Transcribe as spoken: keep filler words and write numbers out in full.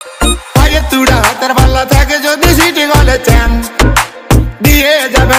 পায়ে তুড়া হাতের পাল্লা থাকে যদি সিটি গলে চ্যান দিয়ে যাবে